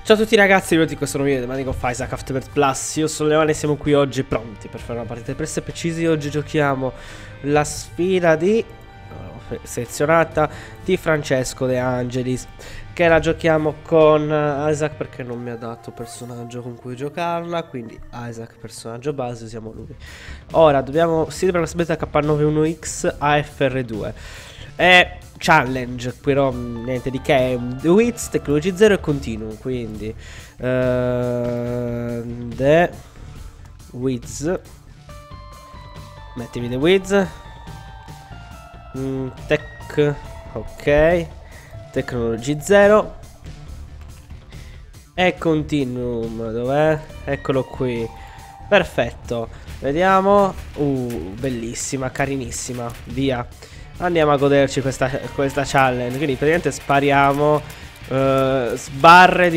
Ciao a tutti ragazzi, benvenuti in questo nuovo video di Binding of Isaac Afterbirth Plus. Io sono Leone e siamo qui oggi pronti per fare una partita presto e precisi. Oggi giochiamo la sfida di selezionata di Francesco De Angelis, che la giochiamo con Isaac perché non mi ha dato personaggio con cui giocarla. Quindi Isaac personaggio base, usiamo lui. Ora dobbiamo per la sbetta K91X AFR2 è challenge, però niente di che, Wiz, Technology 0 e Continuum. Quindi The Wiz, mettimi The Wiz, Tech, ok, Technology 0 e Continuum, dov'è? Eccolo qui, perfetto, vediamo, bellissima, carinissima, via. Andiamo a goderci questa challenge. Quindi praticamente spariamo sbarre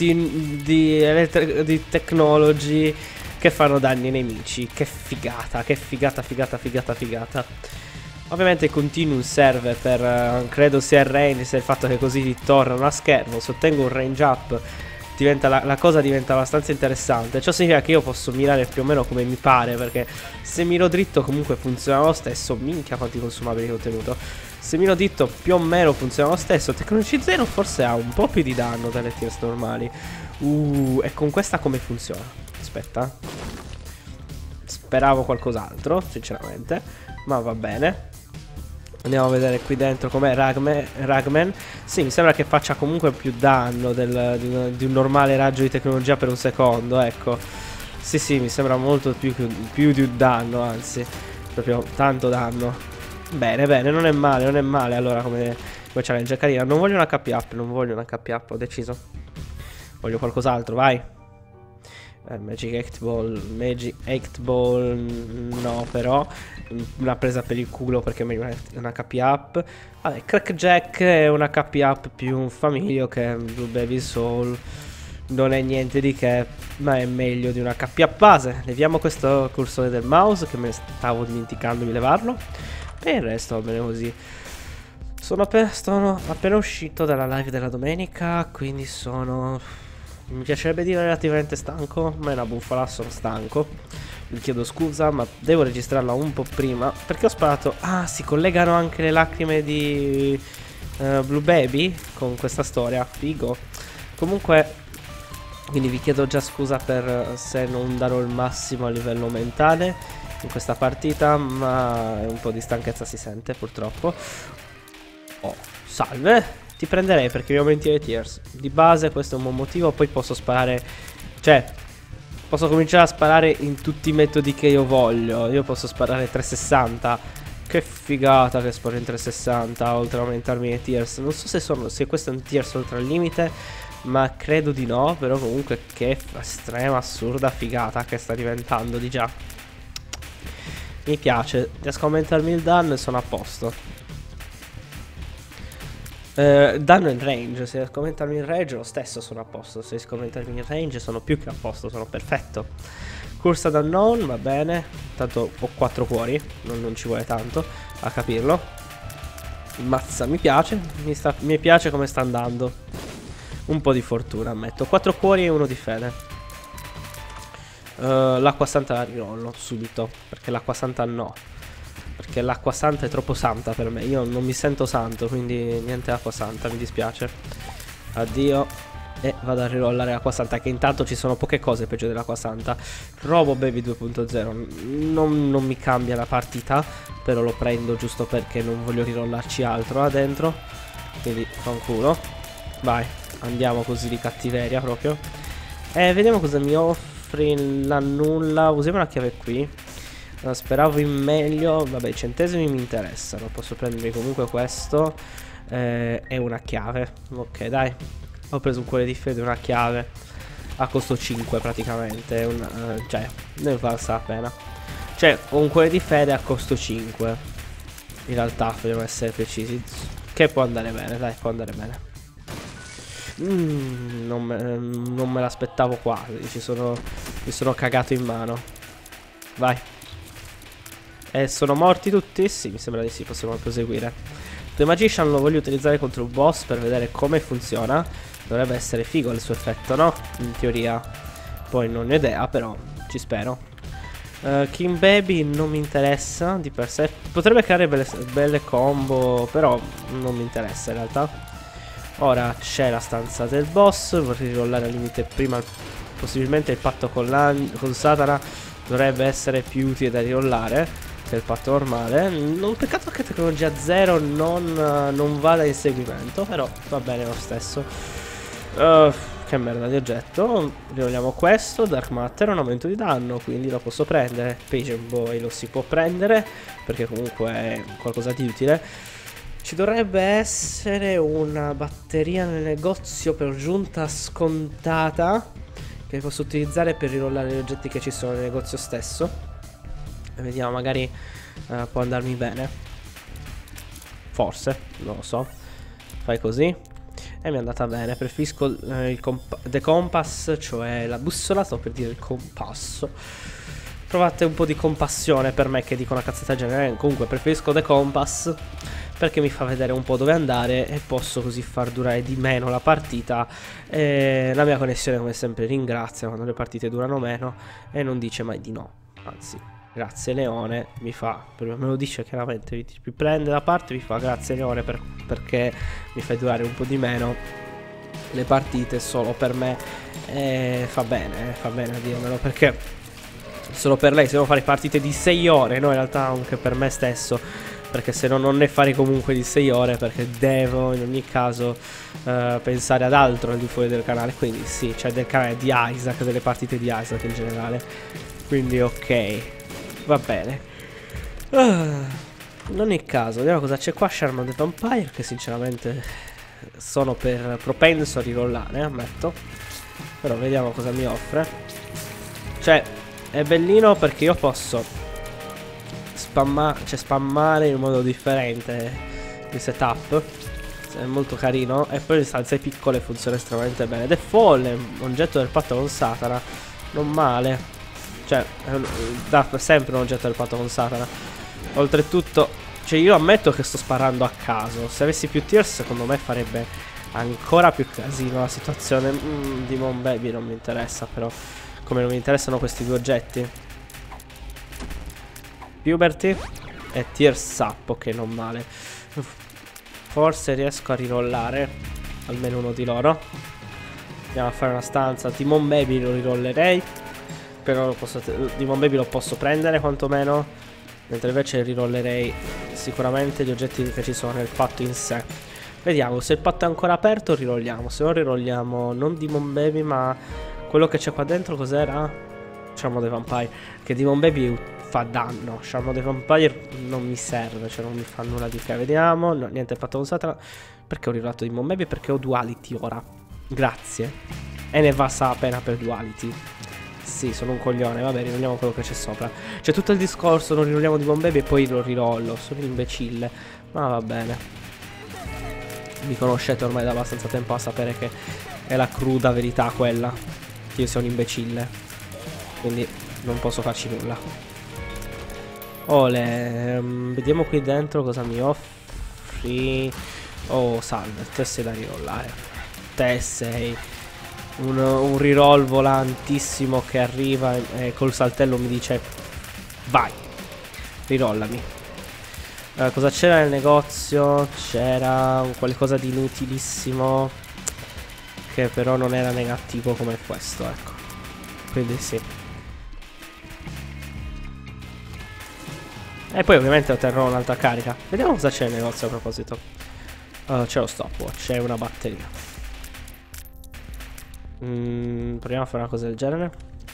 di technology che fanno danni ai nemici. Che figata, che figata, figata, figata, figata. Ovviamente il continuum serve per, credo sia il range, sia il fatto che così ti tornano a schermo. Se ottengo un range up la cosa diventa abbastanza interessante. Ciò significa che io posso mirare più o meno come mi pare, perché se miro dritto comunque funziona lo stesso. Minchia quanti consumabili che ho ottenuto. Se miro dritto più o meno funziona lo stesso. Technology 0 forse ha un po' più di danno dalle tiers normali. E con questa come funziona? Aspetta, speravo qualcos'altro sinceramente, ma va bene. Andiamo a vedere qui dentro com'è Ragman. Sì, mi sembra che faccia comunque più danno di un normale raggio di tecnologia per un secondo, ecco. Sì, sì, mi sembra molto più di un danno, anzi, proprio tanto danno. Bene, bene, non è male, non è male. Allora, come challenge è carina. Non voglio una HP up, non voglio una HP up, ho deciso. Voglio qualcos'altro, vai. Magic 8 Ball no, però una presa per il culo perché è meglio una HP up. Vabbè, Crackjack è una HP up più un famiglio che Blue Baby Soul. Non è niente di che, ma è meglio di una HP up base. Leviamo questo cursore del mouse che me ne stavo dimenticando di levarlo. E il resto va bene così. Sono appena uscito dalla live della domenica, quindi mi piacerebbe dire relativamente stanco, ma è una bufala, sono stanco. Vi chiedo scusa, ma devo registrarla un po' prima perché ho sparato. Ah, si collegano anche le lacrime di Blue Baby con questa storia, figo. Comunque, quindi vi chiedo già scusa per se non darò il massimo a livello mentale in questa partita, ma un po' di stanchezza si sente purtroppo. Oh, salve. Ti prenderei perché mi aumenti le tiers. Di base questo è un buon motivo. Poi posso sparare, cioè posso cominciare a sparare in tutti i metodi che io voglio. Io posso sparare 360. Che figata che sparo in 360, oltre a aumentarmi le tiers. Non so se questo è un tiers oltre al limite, ma credo di no. Però comunque che estrema, assurda figata che sta diventando di già. Mi piace. Riesco a aumentarmi il danno e sono a posto. Danno in range. Se riesco a aumentarmi in range lo stesso sono a posto. Se riesco a aumentarmi in range sono più che a posto, sono perfetto. Corsa ad unknown, va bene. Tanto ho 4 cuori, non ci vuole tanto a capirlo. Mazza, mi piace. Mi piace come sta andando. Un po' di fortuna, ammetto. 4 cuori e 1 di fede. L'acqua santa la rirollo subito, perché l'acqua santa no. Perché l'acqua santa è troppo santa per me. Io non mi sento santo, quindi niente acqua santa, mi dispiace. Addio. E vado a rirollare l'acqua santa, che intanto ci sono poche cose peggio dell'acqua santa. Robo Baby 2.0 non mi cambia la partita, però lo prendo giusto perché non voglio rirollarci altro là dentro. Quindi fanculo. Vai, andiamo così di cattiveria proprio. E vediamo cosa mi offri la nulla. Usiamo una chiave qui. Speravo in meglio. Vabbè, i centesimi mi interessano. Posso prendermi comunque questo e una chiave. Ok, dai. Ho preso un cuore di fede e una chiave a costo 5 praticamente. Cioè, non valsa la pena. Cioè, ho un cuore di fede a costo 5. In realtà, dobbiamo essere precisi. Che può andare bene, dai, può andare bene. Non me l'aspettavo qua. Mi sono cagato in mano. Vai. Sono morti tutti? Sì, mi sembra di sì, possiamo proseguire. The Magician lo voglio utilizzare contro il boss per vedere come funziona. Dovrebbe essere figo il suo effetto, no? In teoria. Poi non ho idea, però ci spero. King Baby non mi interessa di per sé. Potrebbe creare belle combo, però non mi interessa in realtà. Ora c'è la stanza del boss. Vorrei rirollare al limite prima possibilmente il patto con Satana. Dovrebbe essere più utile da rirollare che il patto normale. Un peccato che tecnologia 0 non vada in seguimento, però va bene lo stesso. Che merda di oggetto. Rirolliamo questo. Dark Matter è un aumento di danno, quindi lo posso prendere. Pagan Boy lo si può prendere, perché comunque è qualcosa di utile. Ci dovrebbe essere una batteria nel negozio per giunta scontata, che posso utilizzare per rirollare gli oggetti che ci sono nel negozio stesso. E vediamo, magari può andarmi bene. Forse, non lo so. Fai così. E mi è andata bene. Preferisco The Compass, cioè la bussola. Sto per dire il compasso. Provate un po' di compassione per me che dico una cazzata genere. Comunque preferisco The Compass, perché mi fa vedere un po' dove andare e posso così far durare di meno la partita. E la mia connessione come sempre ringrazia quando le partite durano meno e non dice mai di no. Anzi, grazie Leone, mi fa, me lo dice chiaramente, mi prende da parte, mi fa grazie Leone perché mi fai durare un po' di meno le partite solo per me. E fa bene a dirmelo, perché solo per lei se devo fare partite di 6 ore, no in realtà anche per me stesso, perché se no non ne farei comunque di 6 ore, perché devo in ogni caso pensare ad altro al di fuori del canale. Quindi sì, c'è del canale di Isaac, delle partite di Isaac in generale, quindi ok, va bene. In ogni caso vediamo cosa c'è qua. Shaman the Vampire, che sinceramente sono propenso a rirollare, ammetto, però vediamo cosa mi offre. Cioè è bellino perché io posso spammare in un modo differente il setup, è molto carino. E poi le stanze piccole funziona estremamente bene. Ed è folle, oggetto del patto con Satana, non male. Cioè dà sempre un oggetto del patto con Satana. Oltretutto, cioè io ammetto che sto sparando a caso. Se avessi più tears secondo me farebbe ancora più casino la situazione. Demon Baby non mi interessa, però come non mi interessano questi due oggetti. Puberty e Tear Sappo, che non male. Forse riesco a rirollare almeno uno di loro. Andiamo a fare una stanza. Demon Baby lo rirollerei, però Demon Baby lo posso prendere quantomeno, mentre invece rirollerei sicuramente gli oggetti che ci sono nel patto in sé. Vediamo, se il patto è ancora aperto rirolliamo. Se no rirolliamo non Demon Baby, ma quello che c'è qua dentro. Cos'era? Shaman the Vampire. Che Demon Baby fa danno. Shaman the Vampire non mi serve, cioè non mi fa nulla di che. Vediamo, no, niente patto con Satana. Perché ho rirollato Demon Baby? Perché ho Duality ora. Grazie. E ne va sa pena per Duality. Sì, sono un coglione. Vabbè, rirolliamo quello che c'è sopra. C'è tutto il discorso, non rirolliamo Demon Baby e poi lo rirollo. Sono un imbecille, ma va bene. Mi conoscete ormai da abbastanza tempo a sapere che è la cruda verità quella, che io sia un imbecille, quindi non posso farci nulla. Ole, vediamo qui dentro cosa mi offri. Oh, salve, te sei da rirollare. Te sei un reroll volantissimo che arriva e col saltello mi dice vai, rirollami. Cosa c'era nel negozio? C'era qualcosa di inutilissimo, che però non era negativo come questo, ecco. Quindi sì. E poi ovviamente otterrò un'altra carica. Vediamo cosa c'è nel negozio a proposito. C'è lo stopwatch, c'è una batteria. Proviamo a fare una cosa del genere.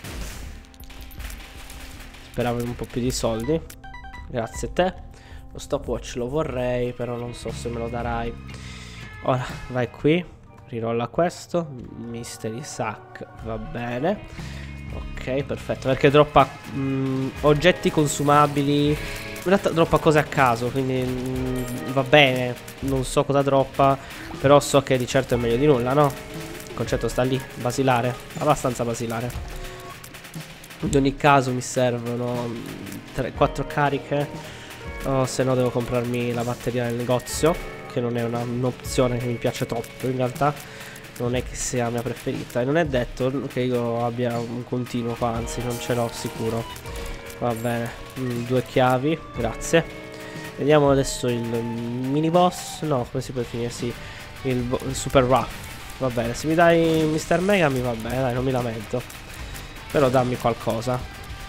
Speravo in un po' più di soldi. Grazie a te. Lo stopwatch lo vorrei, però non so se me lo darai. Ora vai qui, rirolla questo. Mystery Sack, va bene. Ok, perfetto, perché droppa oggetti consumabili. In realtà droppa cose a caso, quindi va bene. Non so cosa droppa, però so che di certo è meglio di nulla, no? Il concetto sta lì, basilare, abbastanza basilare. In ogni caso mi servono 4 cariche. O se no devo comprarmi la batteria nel negozio, che non è un'opzione che mi piace troppo in realtà. non è che sia la mia preferita. E non è detto che io abbia un continuo qua, anzi non ce l'ho sicuro. Va bene, 2 chiavi, grazie. Vediamo adesso il mini boss. No, come si può definire? Sì, il super rough. Va bene, se mi dai Mr. Mega mi va bene, dai, non mi lamento. Però dammi qualcosa.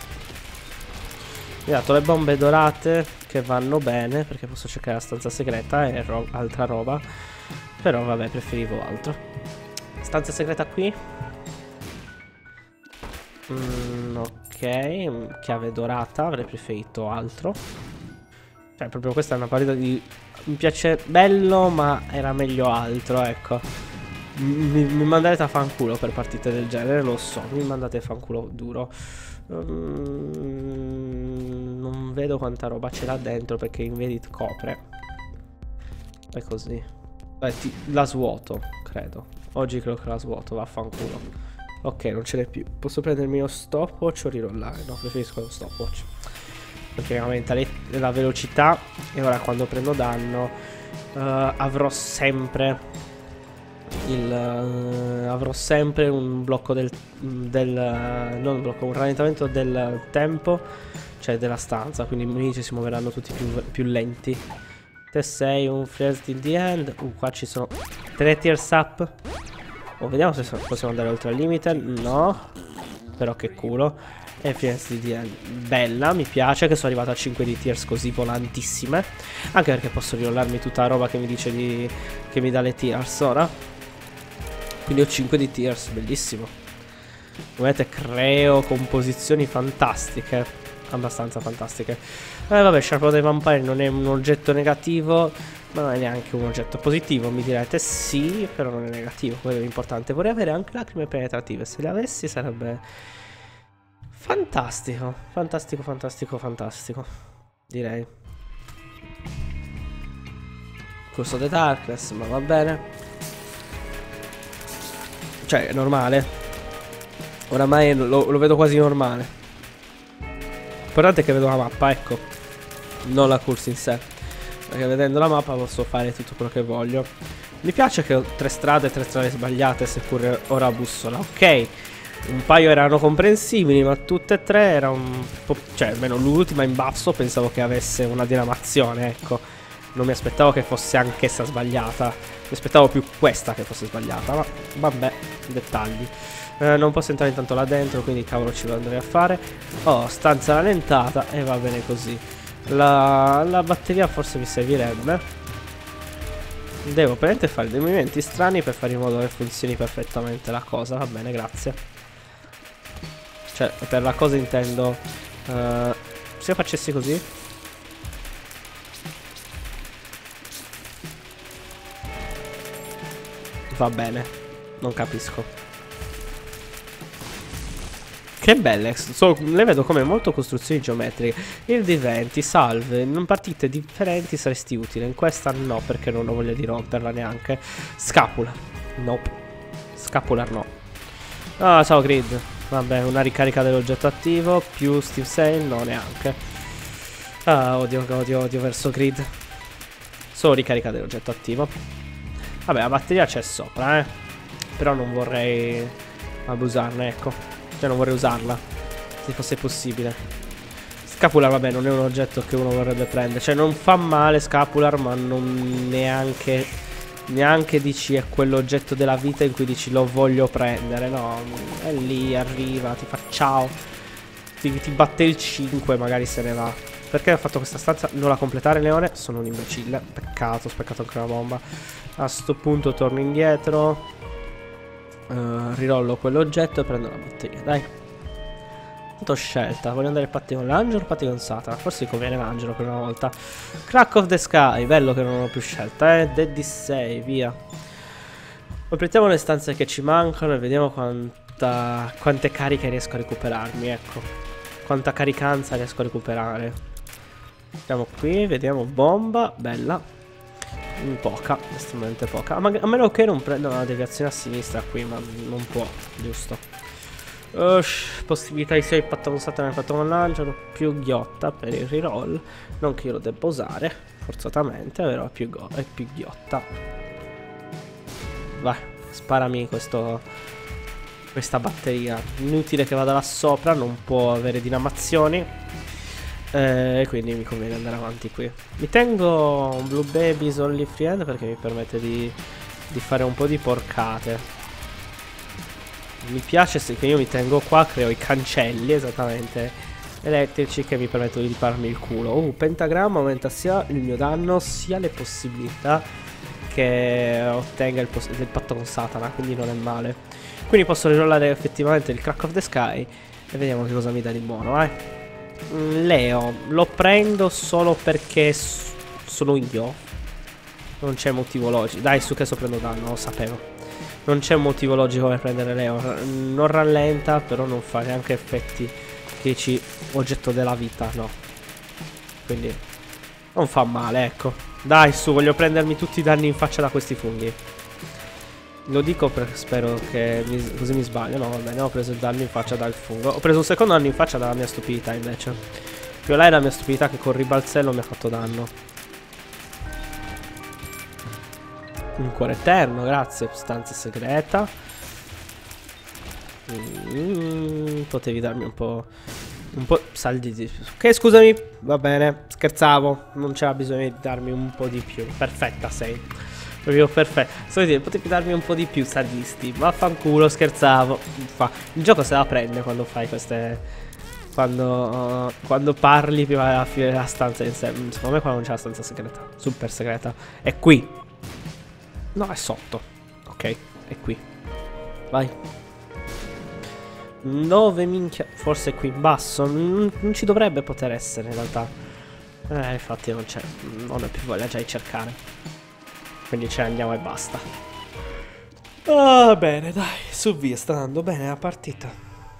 Mi ha dato le bombe dorate che vanno bene, perché posso cercare la stanza segreta e altra roba. Però vabbè, preferivo altro. Stanza segreta qui. Ok, chiave dorata, avrei preferito altro. Cioè, proprio questa è una partita di... Mi piace bello, ma era meglio altro, ecco. Mi manderete a fanculo per partite del genere, lo so. Mi mandate a fanculo duro. Non vedo quanta roba c'è là dentro, perché Invedit copre. È così. Beh, la svuoto, credo. Oggi credo che la svuoto, vaffanculo. Ok, non ce n'è più. Posso prendermi lo stopwatch o rirollare? No, preferisco lo stopwatch, perché aumenta la velocità. E ora quando prendo danno avrò sempre un blocco non un blocco, un rallentamento del tempo, cioè della stanza. Quindi i nemici si muoveranno tutti più lenti. Te sei un flares till the end. Qua ci sono 3 tears up. Vediamo se possiamo andare oltre al limite. No, però che culo. E flares till the end. Bella, mi piace che sono arrivato a 5 di tears così volantissime. Anche perché posso riollarmi tutta la roba che mi dice che mi dà le tears ora. Quindi ho 5 di tears, bellissimo. Come vedete creo composizioni fantastiche, abbastanza fantastiche. Vabbè, Sharp of the Vampire non è un oggetto negativo, ma non è neanche un oggetto positivo. Mi direte sì, però non è negativo, quello è l'importante. Vorrei avere anche lacrime penetrative. Se le avessi sarebbe fantastico. Fantastico, fantastico, fantastico, direi. Curse of the Darkness, ma va bene. Cioè, è normale. Oramai lo vedo quasi normale. L'importante è che vedo la mappa, ecco. Non la curse in sé. Perché vedendo la mappa posso fare tutto quello che voglio. Mi piace che ho 3 strade sbagliate, seppure ora a bussola. Ok, un paio erano comprensibili, ma tutte e 3 erano un po'... Cioè, almeno l'ultima in basso pensavo che avesse una diramazione, ecco. Non mi aspettavo che fosse anch'essa sbagliata. Mi aspettavo più questa che fosse sbagliata, ma vabbè, dettagli. Non posso entrare intanto là dentro, quindi cavolo ci andrei a fare. Oh, stanza rallentata e va bene così. La batteria forse mi servirebbe. Devo praticamente fare dei movimenti strani per fare in modo che funzioni perfettamente la cosa. Va bene, grazie. Cioè, per la cosa intendo se io facessi così. Va bene, non capisco. Che belle, le vedo come molto costruzioni geometriche. Il diventi, salve, in partite differenti saresti utile. In questa no, perché non ho voglia di romperla neanche. Scapula, nope. Scapular no. Ah, ciao Grid. Vabbè, una ricarica dell'oggetto attivo. Più Steve Sale, no neanche. Ah, odio verso Grid. Solo ricarica dell'oggetto attivo. Vabbè, la batteria c'è sopra, però non vorrei abusarne, ecco. Cioè non vorrei usarla, se fosse possibile. Scapular, vabbè, non è un oggetto che uno vorrebbe prendere. Cioè non fa male Scapular, ma non neanche dici è quell'oggetto della vita in cui dici lo voglio prendere. No, è lì, arriva, ti fa ciao, ti batte il 5, magari se ne va. Perché ho fatto questa stanza? Non la completare, Leone? Sono un imbecille. Peccato, ho speccato anche una bomba. A sto punto torno indietro. Rirollo quell'oggetto e prendo la batteria, dai. Tanto ho scelta. Voglio andare a patti con l'angelo o patti con Satana? Forse conviene l'angelo per una volta. Crack of the Sky. Bello che non ho più scelta, Dead di 6, via. Completiamo le stanze che ci mancano e vediamo quante cariche riesco a recuperarmi, ecco. Quanta caricanza riesco a recuperare. Andiamo qui, vediamo bomba, bella. Poca, estremamente poca. A meno che non prenda una deviazione a sinistra qui, ma non può, giusto. Possibilità di 6 patto con Satana e patto con l'angelo. Più ghiotta per il reroll. Non che io lo debba usare, forzatamente, però è più ghiotta. Vai. Sparami questa batteria. Inutile che vada là sopra, non può avere dinamazioni. Quindi mi conviene andare avanti qui. Mi tengo un Blue Babies Only Friend perché mi permette di fare un po' di porcate. Mi piace che io mi tengo qua, creo i cancelli esattamente elettrici che mi permettono di ripararmi il culo. Pentagramma aumenta sia il mio danno sia le possibilità che ottenga il patto con Satana, quindi non è male. Quindi posso rirollare effettivamente il Crack of the Sky e vediamo che cosa mi dà di buono, Leo, lo prendo solo perché sono io. Non c'è motivo logico. Dai, su che sto prendo danno, lo sapevo. Non c'è motivo logico per prendere Leo. Non rallenta, però non fa neanche effetti critici oggetto della vita, no. Quindi non fa male, ecco. Dai, su, voglio prendermi tutti i danni in faccia da questi funghi. Lo dico perché spero che così mi sbaglio. No, va bene, ho preso il danno in faccia dal fungo. Ho preso un secondo danno in faccia dalla mia stupidità, invece. Più là è la mia stupidità che col ribalzello mi ha fatto danno. Un cuore eterno, grazie. Stanza segreta. Potevi darmi un po' saldi di... Ok, scusami. Va bene, scherzavo. Non c'era bisogno di darmi un po' di più. Perfetta sei. Proprio perfetto. So dire, potevi darmi un po' di più, sadisti. Vaffanculo, scherzavo. Il gioco se la prende quando fai queste... Quando parli prima della fine della stanza in sé. Secondo me qua non c'è la stanza segreta. Super segreta. È qui. No, è sotto. Ok, è qui. Vai. 9 minchia. Forse è qui in basso. Non ci dovrebbe poter essere in realtà. Infatti non c'è. Non ho più voglia già di cercare. Quindi ce ne andiamo e basta. Bene, dai. Su via, sta andando bene la partita.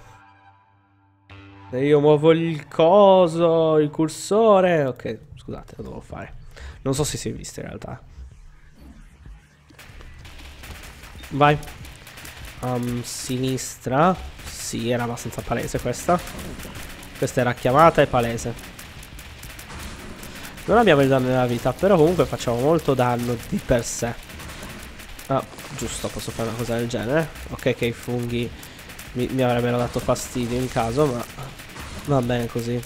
E io muovo il coso, il cursore. Ok, scusate, lo devo fare. Non so se si è visto in realtà. Vai. Sinistra. Sì, era abbastanza palese questa. Questa era chiamata e palese. Non abbiamo il danno nella vita, però comunque facciamo molto danno di per sé. Giusto, posso fare una cosa del genere. Ok, che i funghi mi avrebbero dato fastidio in caso, ma va bene così.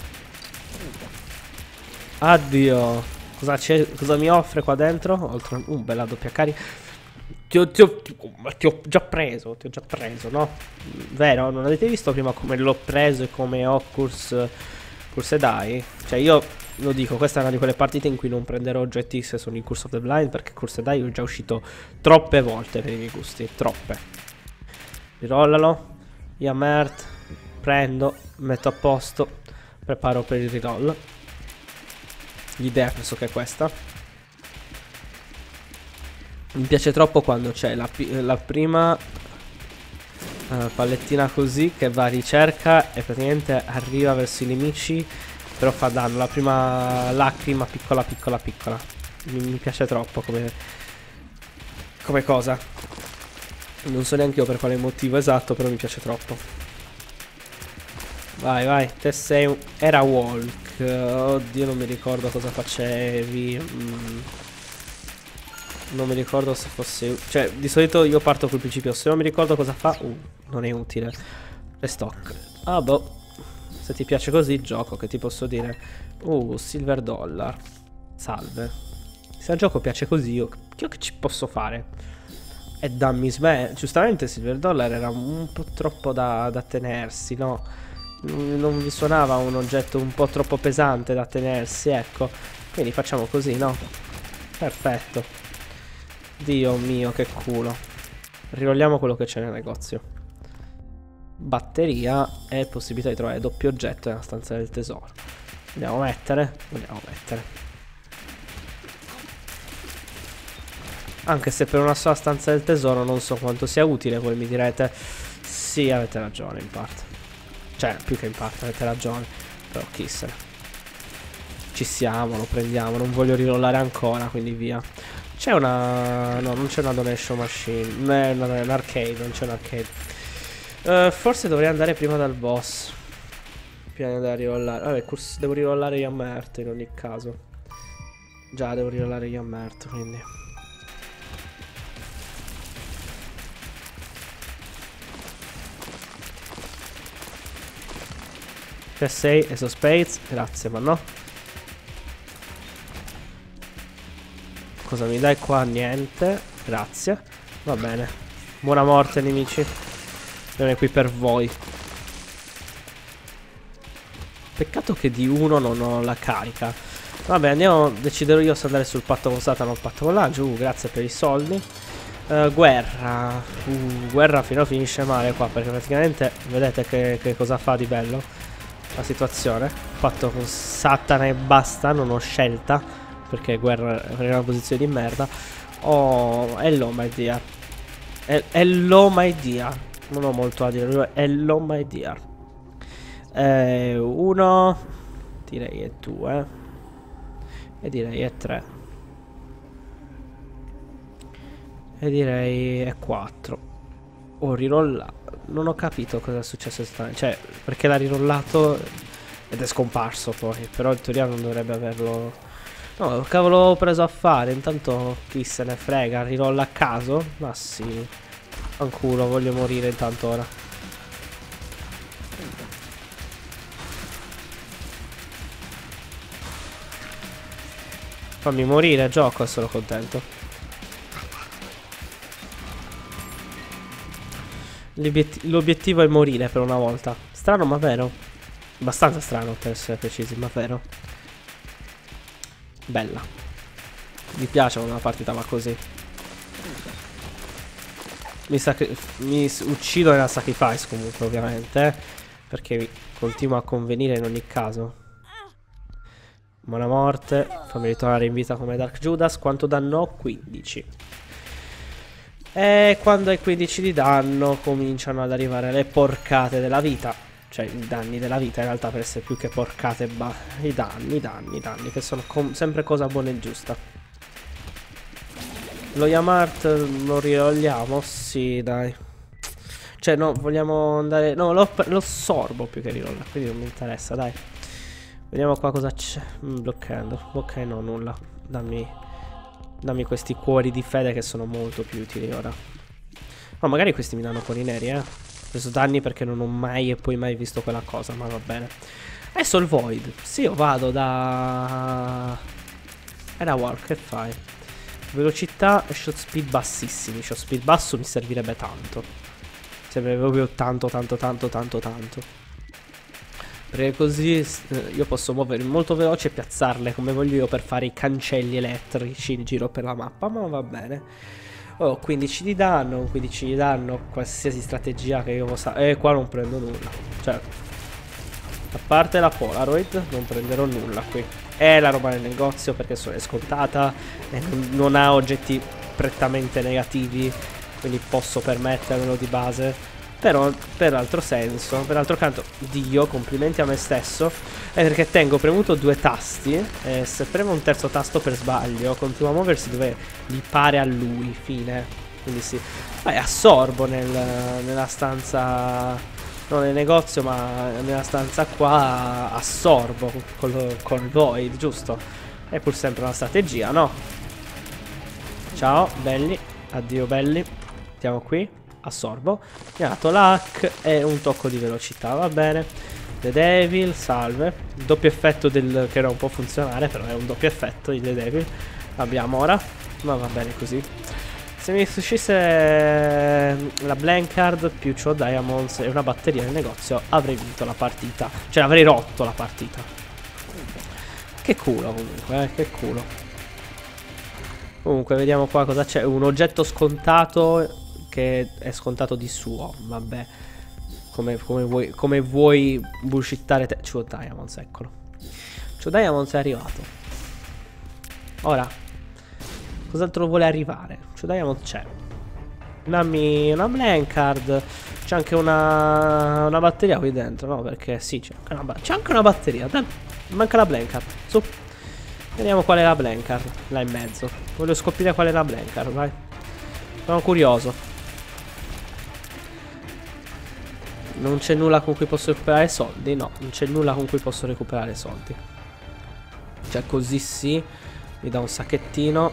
Addio. Cosa mi offre qua dentro? Oltre bella doppia carica. Ti ho già preso, no? Vero? Non avete visto prima come l'ho preso e come ho Curse Dai? Cioè io lo dico, questa è una di quelle partite in cui non prenderò oggetti se sono in Curse of the Blind, perché Curse Dai è già uscito troppe volte per i miei gusti, troppe. Rirollalo. Yamert. Prendo, metto a posto, preparo per il reroll. L'idea penso che è questa. Mi piace troppo quando c'è la prima pallettina così che va a ricerca e praticamente arriva verso i nemici, però fa danno. La prima lacrima piccola. Mi piace troppo come cosa. Non so neanche io per quale motivo esatto, però mi piace troppo. Vai, te sei un... Era walk. Oddio, non mi ricordo cosa facevi. Non mi ricordo se fosse... Cioè, di solito io parto col principio. Se non mi ricordo cosa fa... non è utile. Restock. Boh. Se ti piace così, gioco, che ti posso dire. Silver dollar. Salve. Se il gioco piace così, io che ci posso fare? E dammi giustamente Silver dollar era un po' troppo da tenersi, no? Non vi suonava un oggetto un po' troppo pesante da tenersi, ecco. Quindi facciamo così, no? Perfetto. Dio mio, che culo. Rirolliamo quello che c'è nel negozio. Batteria e possibilità di trovare doppio oggetto nella stanza del tesoro. Andiamo a mettere. Anche se per una sola stanza del tesoro non so quanto sia utile, voi mi direte. Sì, avete ragione in parte. Cioè, più che in parte avete ragione. Però chi se ne... Ci siamo, lo prendiamo. Non voglio rirollare ancora, quindi via. C'è una... No, non c'è una donation machine. Non è un arcade, non c'è un arcade. Forse dovrei andare prima dal boss. Prima di andare a rirollare. Vabbè, devo rirollare Yamert in ogni caso. Già, devo rirollare Yamert, quindi. Che sei? Eso Spades. Grazie, ma no. Cosa mi dai qua? Niente. Grazie. Va bene. Buona morte, nemici. Sono qui per voi. Peccato che di uno non ho la carica. Vabbè, andiamo. Deciderò io se andare sul patto con Satana o il patto con l'angelo. Grazie per i soldi. Guerra. Guerra fino a finisce male qua, perché praticamente vedete che cosa fa di bello la situazione. Patto con Satana e basta. Non ho scelta, perché guerra è una posizione di merda. Oh, hello my dear. Hello my dear. Non ho molto a dire. Hello my dear. Uno. Direi è 2. E direi è 3. E direi è 4. Ho rirollato. Non ho capito cosa è successo esattamente. Cioè, perché l'ha rirollato ed è scomparso poi. Però in teoria non dovrebbe averlo. No, cavolo l'ho preso a fare. Intanto chi se ne frega. Rirolla a caso. Ma sì. Fanculo, voglio morire intanto ora. Fammi morire, gioco, sono contento. L'obiettivo è morire per una volta. Strano ma vero. Abbastanza strano per essere precisi, ma vero. Bella. Mi piace quando una partita va così. Mi uccido nella sacrifice comunque, ovviamente. Perché continua a convenire in ogni caso. Buona morte. Fammi ritornare in vita come Dark Judas. Quanto danno ho? 15. E quando hai 15 di danno cominciano ad arrivare le porcate della vita. Cioè i danni della vita in realtà, per essere più che porcate. I danni che sono sempre cosa buona e giusta. Lo Yamart lo rirolliamo? Sì, dai. Cioè no, vogliamo andare. No, lo sorbo più che rirolla. Quindi non mi interessa, dai. Vediamo qua cosa c'è. Bloccando. Ok, no, nulla. Dammi questi cuori di fede che sono molto più utili ora. Ma magari questi mi danno cuori neri, Ho preso danni perché non ho mai e poi mai visto quella cosa, ma va bene. Adesso il Void. Sì, io vado da... Era War, che fai? Velocità e shot speed bassissimi. Shot speed basso mi servirebbe tanto. Servirebbe proprio tanto. Perché così io posso muovermi molto veloce e piazzarle come voglio io per fare i cancelli elettrici in giro per la mappa. Ma va bene. Ho 15 di danno, 15 di danno, qualsiasi strategia che io possa. E qua non prendo nulla. Cioè, a parte la Polaroid, non prenderò nulla qui. È la roba nel negozio perché è scontata e non ha oggetti prettamente negativi, quindi posso permettermelo di base. Però per altro senso, per altro canto, Dio, complimenti a me stesso, è perché tengo premuto 2 tasti e se premo un terzo tasto per sbaglio continua a muoversi dove gli pare a lui, fine. Quindi sì. Poi assorbo nella stanza, non nel negozio ma nella stanza qua, assorbo col Void, giusto? È pur sempre una strategia, no? Ciao, belli, addio belli, mettiamo qui. Assorbo. Mi ha dato l'hack e un tocco di velocità, va bene. The Devil, salve. Il doppio effetto che non può funzionare, però è un doppio effetto di The Devil. L'abbiamo ora, ma va bene così. Se mi uscisse la Blancard più Cho Diamonds e una batteria nel negozio, avrei vinto la partita. Cioè avrei rotto la partita. Che culo comunque, che culo. Comunque vediamo qua cosa c'è. Un oggetto scontato che è scontato di suo, vabbè. Come vuoi bullshittare te. Cho Diamonds, eccolo. Cho Diamonds è arrivato. Ora, cos'altro vuole arrivare? Cho Diamonds c'è. Dammi una Blancard. C'è anche una batteria qui dentro, no? Perché sì, c'è anche una batteria. Dai, manca la Blancard. Su. Vediamo qual è la Blancard. Là in mezzo. Voglio scoprire qual è la Blancard, vai. Sono curioso. Non c'è nulla con cui posso recuperare soldi? No, non c'è nulla con cui posso recuperare soldi. Cioè così sì. Mi dà un sacchettino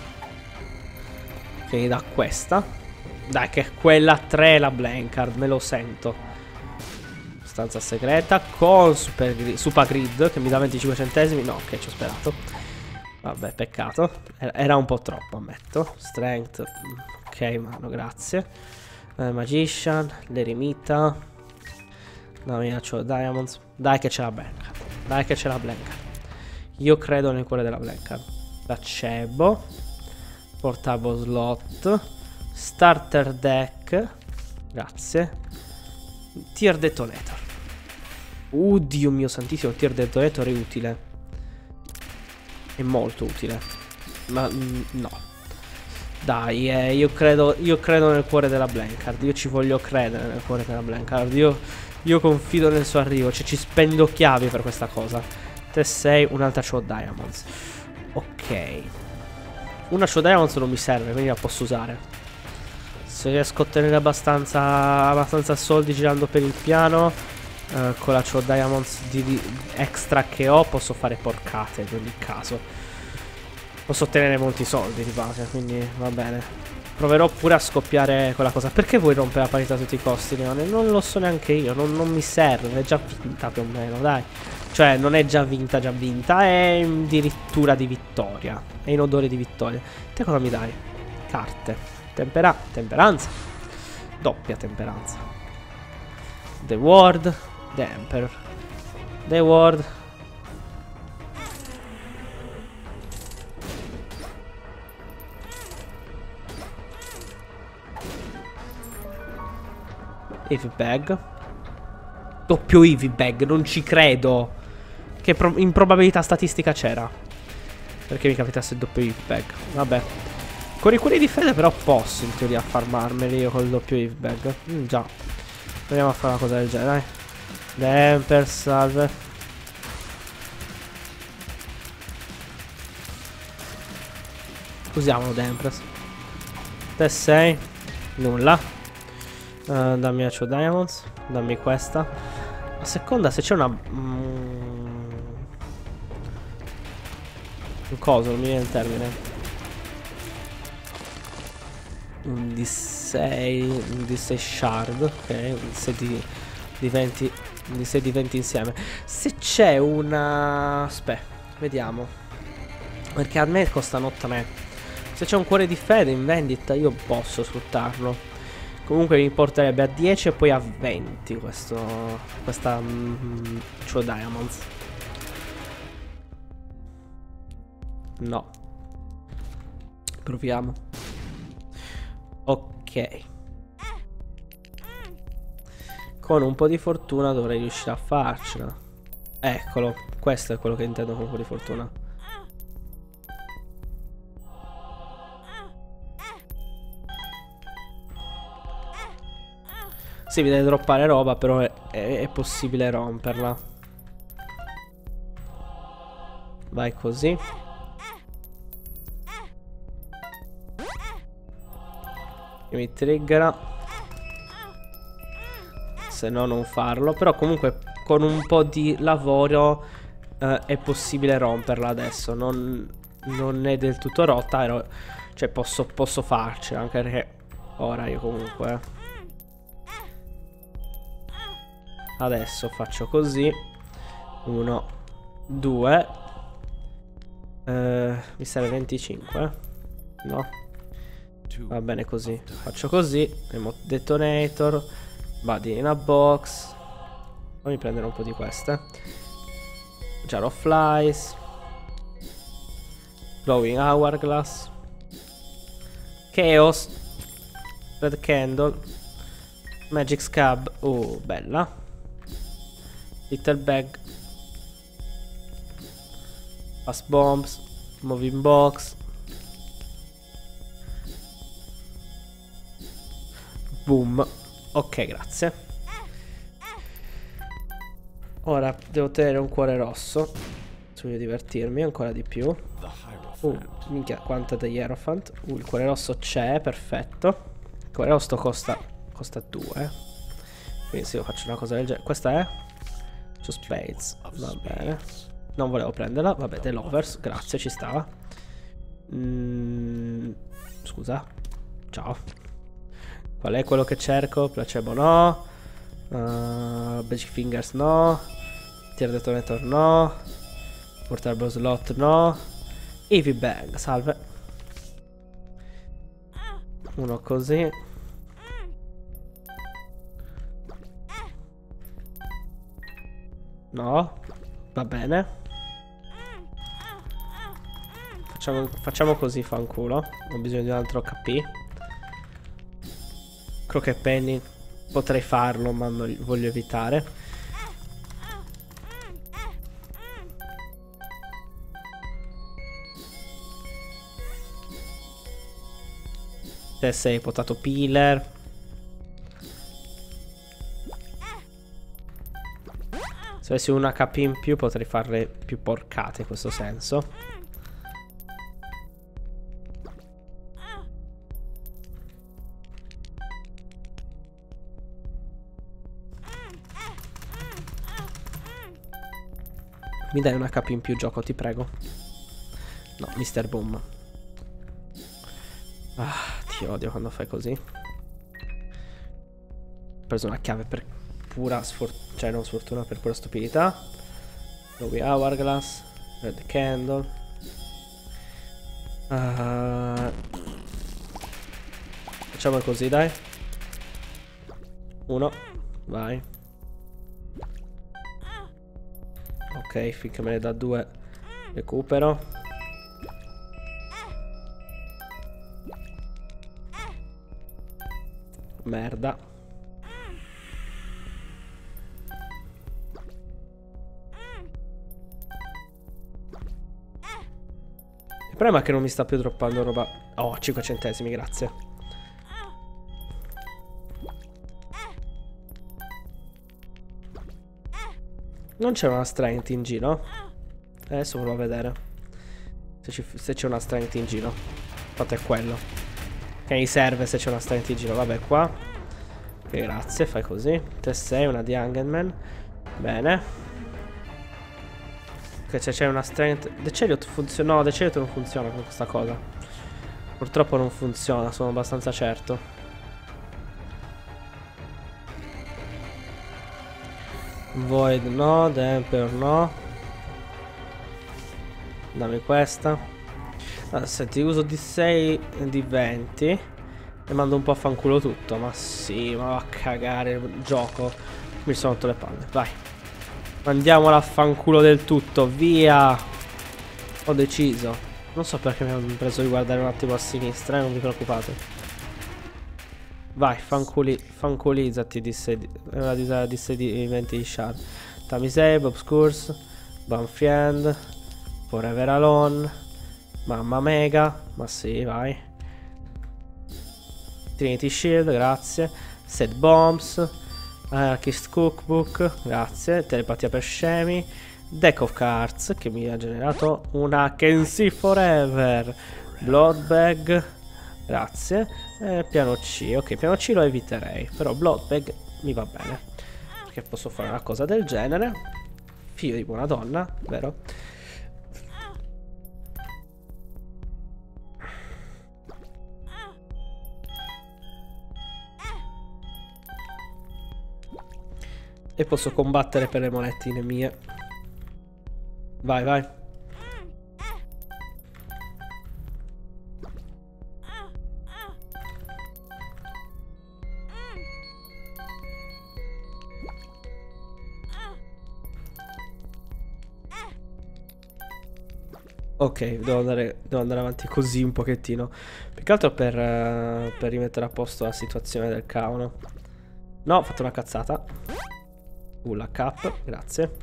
che mi dà questa. Dai, che quella 3 è la Blancard, me lo sento. stanza segreta con Super Grid che mi dà 25 centesimi. No, ok, ci ho sperato. Vabbè, peccato. Era un po' troppo, ammetto. Strength. Ok, mano, grazie. Magician, l'eremita. No, mia, c'ho Diamonds. Dai che c'è la Blanca. Dai che c'è la Blanca. Io credo nel cuore della Blanca. Placebo. Portable slot. Starter deck. Grazie. Tier detonator. Dio mio santissimo, il tier detonator è utile. È molto utile. Ma no. Dai, io credo nel cuore della Blancard. Io ci voglio credere nel cuore della Blancard. Io confido nel suo arrivo. Cioè ci spendo chiavi per questa cosa. 3-6, un'altra Show Diamonds. Ok. Una Show Diamonds non mi serve, quindi la posso usare. Se riesco a ottenere abbastanza soldi girando per il piano, con la Show Diamonds di extra che ho, posso fare porcate in ogni caso. Posso ottenere molti soldi di base, quindi va bene. Proverò pure a scoppiare quella cosa. Perché vuoi rompere la parità a tutti i costi, Leone? Non lo so neanche io, non mi serve, è già vinta più o meno, dai. Cioè, non è già vinta, è addirittura di vittoria. È in odore di vittoria. Te cosa mi dai? Carte. Temperanza. Doppia temperanza. The Ward. The Emperor. The Ward. Heavy Bag. Doppio Heavy Bag. Non ci credo. Che improbabilità statistica c'era? Perché mi capitasse il doppio Heavy Bag? Vabbè. Con i cuori di fede però posso in teoria farmarmeli io col doppio Heavy Bag. Già. Proviamo a fare una cosa del genere, dai. Demper, salve. Usiamolo Dempress. T6. Nulla. Dammi la Show Diamonds. Dammi questa. A seconda se c'è una... un coso, non mi viene il termine. Un D6 shard, ok, un D6 di 20 insieme. Se c'è una... aspetta, vediamo. Perché a me costano 3. Se c'è un cuore di fede in vendita io posso sfruttarlo. Comunque mi porterebbe a 10 e poi a 20 questa Show Diamonds. No. Proviamo. Ok. Con un po' di fortuna dovrei riuscire a farcela. Eccolo. Questo è quello che intendo con un po' di fortuna. Sì, mi deve droppare roba, però è possibile romperla. Vai così. E mi triggera. Se no non farlo. Però comunque con un po' di lavoro è possibile romperla adesso. Non è del tutto rotta. Cioè posso farcela. Anche perché ora io comunque adesso faccio così. 1, 2. Mi serve 25. No. Va bene così. Faccio così. Remote detonator. Body in a box. Fammi prendere un po' di queste. Jar of Flies. Glowing Hourglass. Chaos. Red Candle. Magic Scab. Oh, bella. Little Bag. Fast Bombs. Moving Box. Boom. Ok, grazie. Ora devo tenere un cuore rosso. Voglio divertirmi ancora di più. Minchia, quanto degli Hierophant. Il cuore rosso c'è, perfetto. Il cuore rosso costa 2. Quindi se io faccio una cosa del genere. Questa è Two Spades. Va bene. Non volevo prenderla. Vabbè, The Lovers. Grazie, ci stava. Scusa. Ciao. Qual è quello che cerco? Placebo no. Magic Fingers no. Tear Detonator no. Portable Slot no. Heavy Bag, salve. Uno così. No. Va bene. Facciamo così, fanculo. Ho bisogno di un altro HP. Crooked Penny potrei farlo, ma voglio evitare. Te sei Potato Peeler. Se avessi un HP in più potrei farle più porcate in questo senso. Mi dai un HP in più, gioco, ti prego. No, Mr. Boom. Ah, ti odio quando fai così. Ho preso una chiave per pura sfortuna, cioè non sfortuna, per pura stupidità. Ruby Hourglass, Red Candle. Facciamo così, dai. Uno, vai. Ok, finché me ne dà due recupero. Merda. Il problema è che non mi sta più droppando roba. Oh, 5 centesimi, grazie. Non c'è una strength in giro? Adesso provo a vedere se c'è una strength in giro. Fatto è quello che mi serve, se c'è una strength in giro. Vabbè, qua. Ok, grazie, fai così. Te sei una di Hangman. Bene. Ok, c'è una strength. The Chariot funziona. No, The Chariot non funziona con questa cosa. Purtroppo non funziona, sono abbastanza certo. Void no, Damper no. Dammi questa. Se ti uso di 6 e di 20 e mando un po' a fanculo tutto. Ma sì, ma va a cagare il gioco. Mi sono rotto le palle, vai. Mandiamola a fanculo del tutto, via. Ho deciso. Non so perché mi hanno preso di guardare un attimo a sinistra, non vi preoccupate. Vai, fanculizzati di 6 di 20 di shard. Tamisei, Obscurs, Banfriend, Forever Alone, Mamma Mega, ma sì, vai. Trinity Shield, grazie. Set Bombs, Anarchist Cookbook, grazie. Telepatia per scemi. Deck of Cards, che mi ha generato una Can See Forever. Bloodbag, grazie. Piano C, ok, piano C lo eviterei, però Bloodbag mi va bene, perché posso fare una cosa del genere. Figlio di buona donna, vero? E posso combattere per le monettine mie. Vai, vai. Ok, devo andare avanti così un pochettino. Più che altro per rimettere a posto la situazione del cavolo. No, ho fatto una cazzata. La cap, grazie.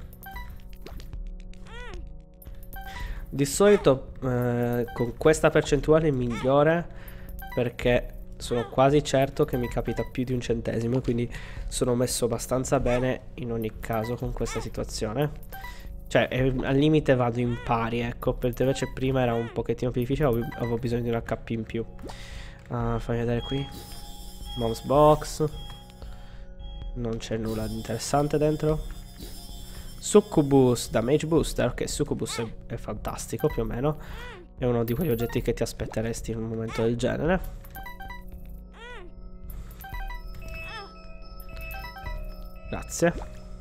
Di solito con questa percentuale è migliore, perché sono quasi certo che mi capita più di un centesimo, quindi sono messo abbastanza bene in ogni caso con questa situazione. Cioè, al limite vado in pari, ecco. Per invece prima era un pochettino più difficile, avevo bisogno di un HP in più. Fammi vedere qui. Mom's Box. Non c'è nulla di interessante dentro. Succubus Damage Booster. Ok, Succubus è fantastico, più o meno. È uno di quegli oggetti che ti aspetteresti in un momento del genere. Grazie.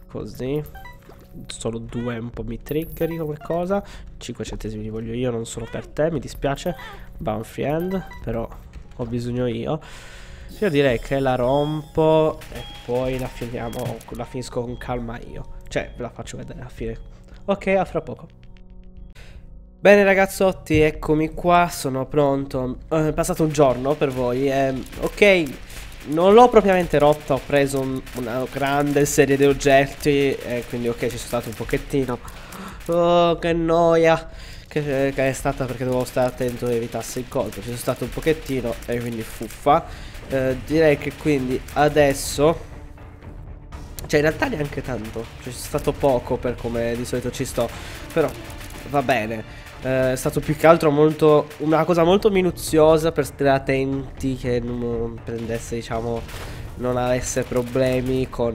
Così. Solo 2 un po' mi triggeri come cosa. 5 centesimi li voglio io, non sono per te, mi dispiace. Bound però ho bisogno io. Io direi che la rompo e poi la finisco con calma io. Cioè, ve la faccio vedere alla fine. Ok, a fra poco. Bene ragazzotti, eccomi qua, sono pronto. È passato un giorno per voi. Ok, non l'ho propriamente rotta, ho preso una grande serie di oggetti e quindi ok, ci sono stato un pochettino. Oh, che noia che è stata, perché dovevo stare attento e evitasse il colpo. Ci sono stato un pochettino e quindi fuffa. Direi che quindi adesso, cioè in realtà neanche tanto, cioè c'è stato poco per come di solito ci sto, però va bene. È stato più che altro una cosa molto minuziosa per stare attenti che non prendesse, diciamo, non avesse problemi con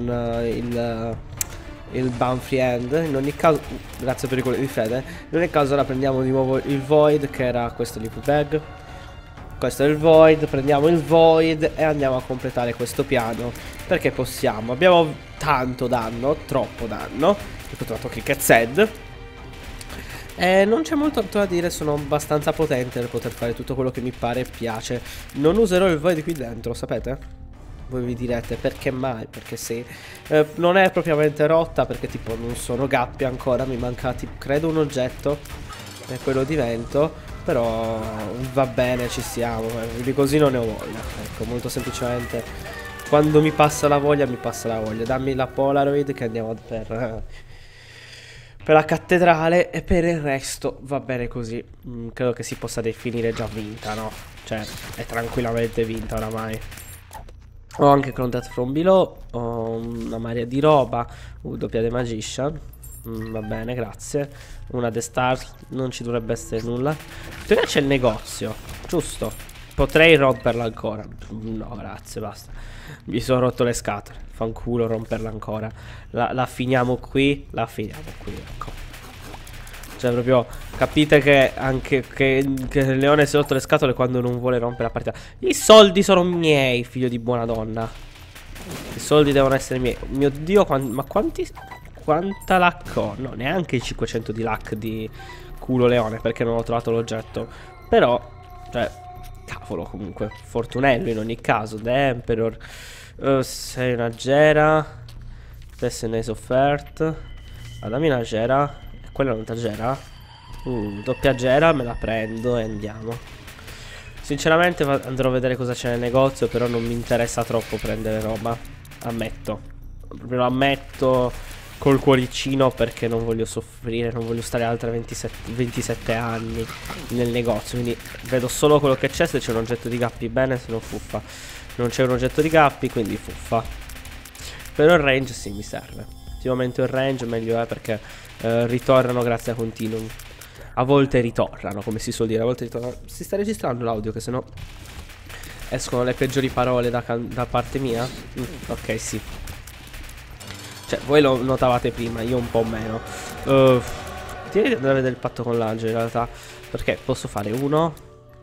il bounty end. In ogni caso, grazie per i colori di fede. In ogni caso ora prendiamo di nuovo il void, che era questo di bag. Questo è il void, prendiamo il void e andiamo a completare questo piano, perché possiamo. Abbiamo tanto danno, troppo danno. Ho trovato Cricket Zed. Non c'è molto altro da dire, sono abbastanza potente per poter fare tutto quello che mi pare e piace. Non userò il void qui dentro, sapete? Voi vi direte perché mai? Perché sì. Non è propriamente rotta perché tipo non sono gappia ancora, mi manca tipo, credo un oggetto, è quello di vento. Però va bene, ci siamo, di così non ne ho voglia. Ecco, molto semplicemente quando mi passa la voglia, mi passa la voglia. Dammi la Polaroid che andiamo per la cattedrale, e per il resto va bene così. Credo che si possa definire già vinta, no? Cioè, è tranquillamente vinta oramai. Ho anche Contact from Below, ho una marea di roba, doppia The Magician. Va bene, grazie. Una The Stars, non ci dovrebbe essere nulla. In teoria c'è il negozio, giusto? Potrei romperla ancora. No, grazie, basta. Mi sono rotto le scatole. Fanculo romperla ancora. La finiamo qui. La finiamo qui, ecco. Cioè proprio capite che anche che il leone si è rotto le scatole quando non vuole rompere la partita. I soldi sono miei, figlio di buona donna. I soldi devono essere miei. Mio Dio, ma quanta luck ho? No, neanche i 500 di luck di culo leone, perché non ho trovato l'oggetto. Però, cioè, cavolo, comunque fortunello in ogni caso. The Emperor, sei una gera. Adesso ne hai sofferto. Dammi una gera. Quella non ta gera. Doppia gera, me la prendo e andiamo. Sinceramente andrò a vedere cosa c'è nel negozio, però non mi interessa troppo prendere roba. Ammetto. Proprio lo ammetto col cuoricino, perché non voglio soffrire, non voglio stare altre 27 anni nel negozio. Quindi vedo solo quello che c'è. Se c'è un oggetto di gappi bene, se no fuffa. Non c'è un oggetto di gappi, quindi fuffa. Però il range sì, mi serve. Se aumento il range meglio è, perché ritornano grazie a continuum. A volte ritornano, come si suol dire. A volte ritornano. Si sta registrando l'audio, che sennò escono le peggiori parole da parte mia. Ok, sì. Cioè, voi lo notavate prima, io un po' meno. Direi di andare a vedere il patto con l'angelo in realtà, perché posso fare 1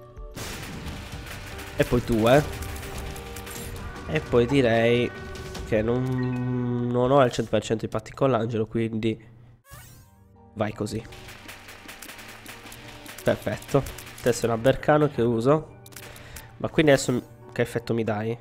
e poi 2. E poi direi che non ho al 100% i patti con l'angelo, quindi vai così. Perfetto. Adesso è un Abercano che uso. Ma quindi adesso che effetto mi dai?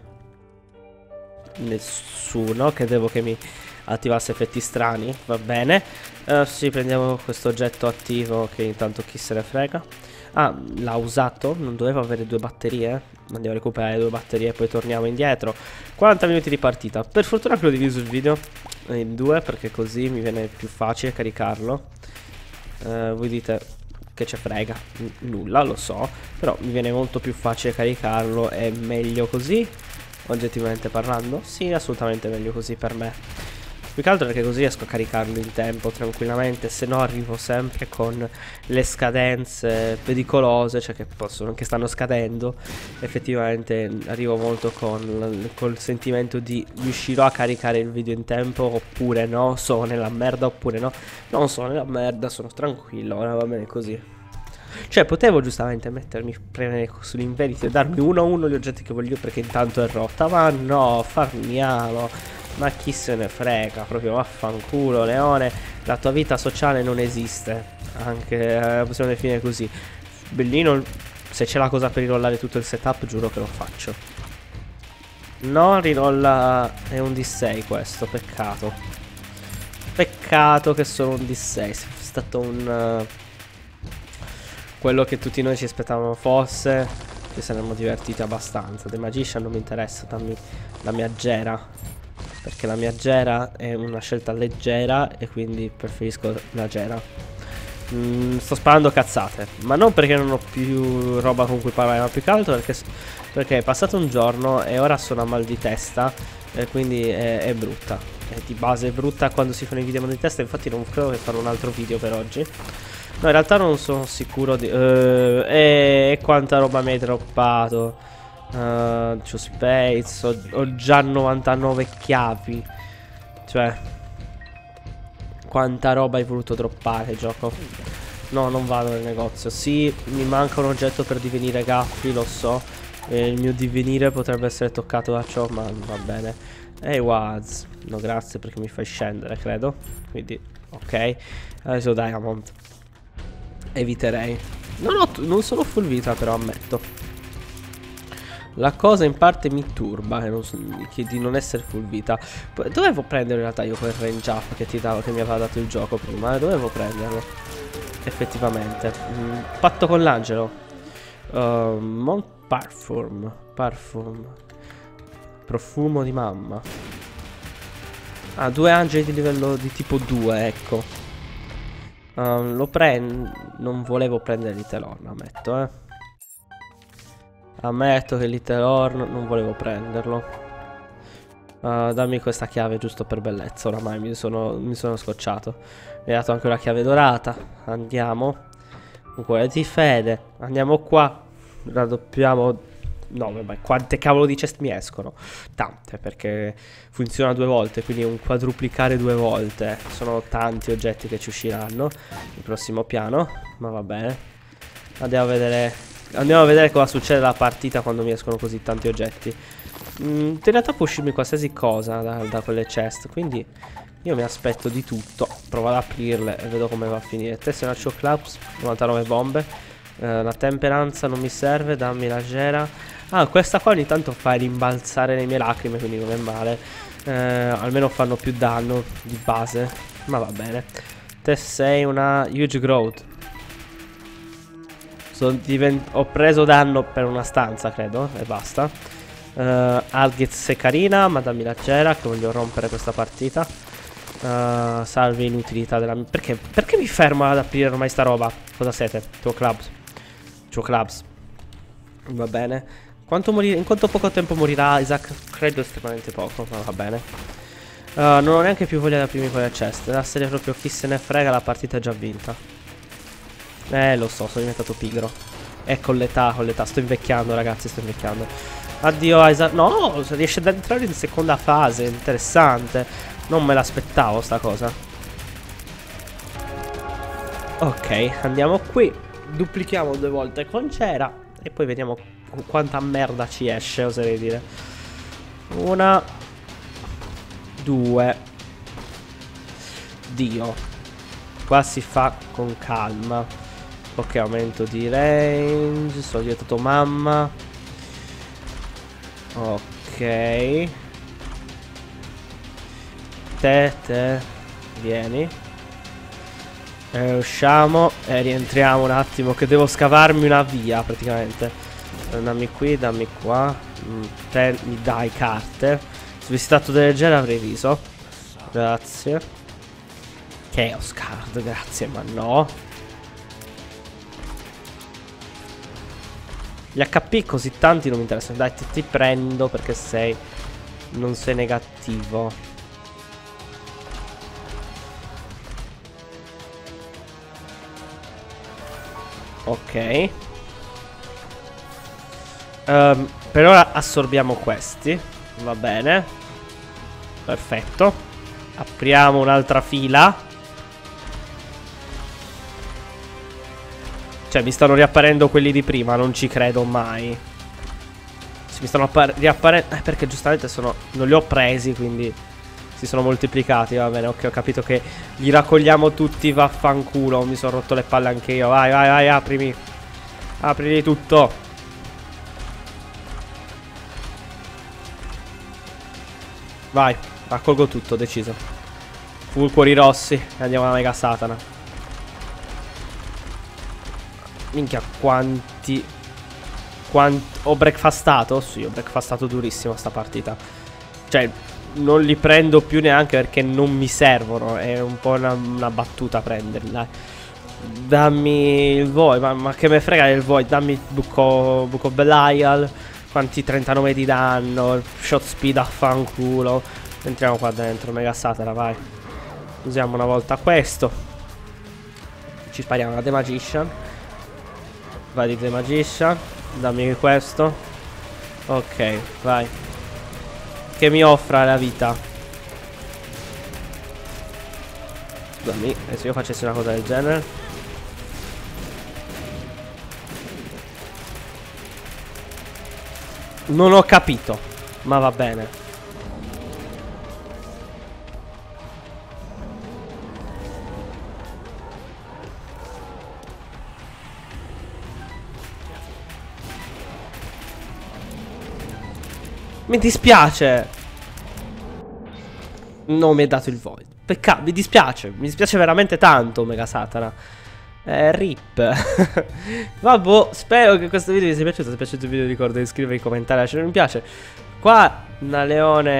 Nessuno. Credevo che mi attivasse effetti strani. Va bene. Sì, prendiamo questo oggetto attivo, che intanto chi se ne frega. Ah, l'ha usato. Non dovevo avere 2 batterie. Andiamo a recuperare 2 batterie e poi torniamo indietro. 40 minuti di partita. Per fortuna che ho diviso il video in 2, perché così mi viene più facile caricarlo. Voi dite che ce frega. Nulla, lo so. Però mi viene molto più facile caricarlo. È meglio così, oggettivamente parlando. Sì, assolutamente meglio così per me. Più che altro perché così riesco a caricarlo in tempo tranquillamente. Se no arrivo sempre con le scadenze pericolose, cioè che stanno scadendo. Effettivamente arrivo molto col sentimento di riuscirò a caricare il video in tempo oppure no. Sono nella merda oppure no. Non sono nella merda, sono tranquillo. Ora va bene così. Cioè potevo giustamente mettermi, premere sull'inverito e darmi 1 a 1 gli oggetti che voglio, perché intanto è rotta. Ma no, farmiamo. Ma chi se ne frega, proprio vaffanculo, leone. La tua vita sociale non esiste. Anche possiamo definire così. Bellino, se c'è la cosa per rirollare tutto il setup, giuro che lo faccio. No, rirolla. È un D6 questo, peccato. Peccato che sono un D6. È stato un quello che tutti noi ci aspettavamo fosse, ci saremmo divertiti abbastanza. The Magician non mi interessa, dammi la mia Gera, perché la mia Gera è una scelta leggera e quindi preferisco la Gera. Sto sparando cazzate, ma non perché non ho più roba con cui parlare, ma più che altro perché è passato un giorno e ora sono a mal di testa, e quindi è brutta. Di base è brutta quando si fanno i video a mal di testa, infatti non credo che farò un altro video per oggi. No, in realtà non sono sicuro di... quanta roba mi hai droppato. C'ho space, ho già 99 chiavi. Cioè, quanta roba hai voluto droppare, gioco? No, non vado nel negozio. Sì, mi manca un oggetto per divenire Gaffi, lo so. Il mio divenire potrebbe essere toccato da ciò, ma va bene. Ehi, Waz. No, grazie perché mi fai scendere, credo. Quindi, ok. Adesso Diamond. Eviterei. Non sono full vita, però ammetto. La cosa in parte mi turba che di non essere full vita. Dovevo prendere in realtà io quel range up che mi aveva dato il gioco prima. Dovevo prenderlo. Effettivamente. Patto con l'angelo. Mont Parfum. Profumo di mamma. Ah, 2 angeli di livello di tipo 2, ecco. Lo prendo. Non volevo prendere Little Horn, ammetto, Ammetto che Little Horn non volevo prenderlo. Dammi questa chiave giusto per bellezza. Oramai mi sono scocciato. Mi ha dato anche una chiave dorata. Andiamo. Un cuore di fede. Andiamo qua. Raddoppiamo. No, vabbè, quante cavolo di chest mi escono? Tante, perché funziona 2 volte, quindi un quadruplicare 2 volte. Sono tanti oggetti che ci usciranno il prossimo piano, ma va bene. Andiamo a vedere cosa succede alla partita quando mi escono così tanti oggetti. In realtà può uscirmi qualsiasi cosa da quelle chest, quindi io mi aspetto di tutto. Provo ad aprirle e vedo come va a finire. Tesseraccio Clubs, 99 bombe. La temperanza non mi serve, dammi la Gera. Ah, questa qua ogni tanto fa rimbalzare le mie lacrime, quindi non è male. Almeno fanno più danno di base, ma va bene. Te sei una huge growth. Ho preso danno per una stanza, credo, e basta. Algez è carina, ma dammi la Gera che voglio rompere questa partita. Salve inutilità della mia... Perché mi fermo ad aprire ormai sta roba? Cosa siete? Tuo clubs. Va bene. In quanto poco tempo morirà Isaac? Credo estremamente poco, ma va bene. Non ho neanche più voglia di aprirmi quelle chest. La serie proprio chi se ne frega, la partita è già vinta. Lo so, sono diventato pigro. Con l'età, sto invecchiando, ragazzi, sto invecchiando. Addio Isaac. No, riesce ad entrare in seconda fase, interessante. Non me l'aspettavo sta cosa. Ok, andiamo qui. Duplichiamo 2 volte con Gera e poi vediamo quanta merda ci esce, oserei dire. 1 2. Dio. Qua si fa con calma. Ok, aumento di range. Sono diventato mamma. Ok. Te vieni. Usciamo e rientriamo un attimo che devo scavarmi una via praticamente. Dammi qui, dammi qua. Te mi dai carte. Se avessi dato delle gere avrei riso. Grazie. Chaos card, grazie, ma no. Gli HP così tanti non mi interessano. Dai, ti prendo perché non sei negativo. Ok. Per ora assorbiamo questi. Va bene. Perfetto. Apriamo un'altra fila. Cioè mi stanno riapparendo quelli di prima. Non ci credo mai. Mi stanno riapparendo perché giustamente non li ho presi, quindi si sono moltiplicati. Va bene, ok, ho capito che li raccogliamo tutti, vaffanculo. Mi sono rotto le palle anche io. Vai, vai, vai, aprimi. Aprili tutto. Vai, raccolgo tutto, deciso. Full cuori rossi e andiamo alla Mega Satana. Minchia, quanti... Ho breakfastato? Sì, ho breakfastato durissimo sta partita. Cioè, non li prendo più neanche perché non mi servono. È un po' una battuta prenderli, dai. Dammi il Void, ma che me frega il Void. Dammi il Book of Belial. Quanti 39 di danno. Shot speed a fanculo. Entriamo qua dentro, Mega Satana, vai. Usiamo una volta questo. Ci spariamo la The Magician. Vai di The Magician. Dammi questo. Ok, vai. Che mi offra la vita. Scusami, e se io facessi una cosa del genere? Non ho capito, ma va bene. Mi dispiace. Non mi è dato il Void. Peccato, mi dispiace veramente tanto, Mega Satana. Rip. Vabbè, spero che questo video vi sia piaciuto. Se vi è piaciuto il video ricordo di iscrivervi, commentare, lasciare un mi piace. Qua una leone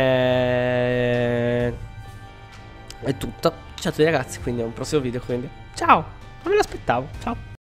è tutto. Ciao a tutti ragazzi, quindi a un prossimo video, quindi ciao. Non me l'aspettavo, ciao.